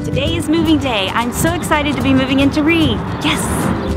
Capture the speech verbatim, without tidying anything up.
Today is moving day. I'm so excited to be moving into Re. Yes!